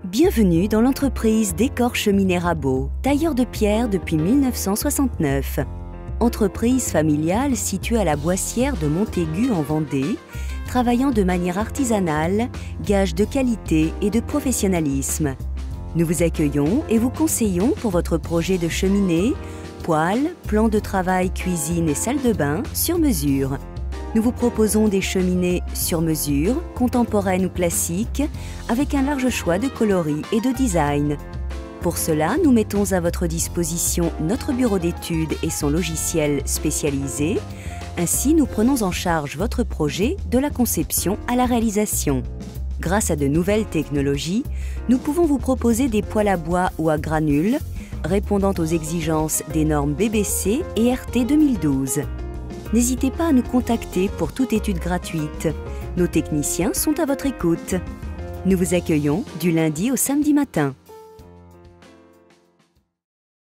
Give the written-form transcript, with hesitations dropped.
Bienvenue dans l'entreprise Décor Cheminée Rabot, tailleur de pierre depuis 1969. Entreprise familiale située à la Boissière de Montaigu en Vendée, travaillant de manière artisanale, gage de qualité et de professionnalisme. Nous vous accueillons et vous conseillons pour votre projet de cheminée, poêle, plan de travail, cuisine et salle de bain sur mesure. Nous vous proposons des cheminées sur mesure, contemporaines ou classiques, avec un large choix de coloris et de design. Pour cela, nous mettons à votre disposition notre bureau d'études et son logiciel spécialisé. Ainsi, nous prenons en charge votre projet de la conception à la réalisation. Grâce à de nouvelles technologies, nous pouvons vous proposer des poêles à bois ou à granules, répondant aux exigences des normes BBC et RT 2012. N'hésitez pas à nous contacter pour toute étude gratuite. Nos techniciens sont à votre écoute. Nous vous accueillons du lundi au samedi matin.